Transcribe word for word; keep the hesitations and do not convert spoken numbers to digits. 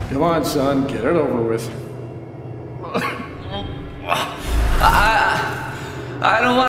Come on, son, get it over with. I, I don't want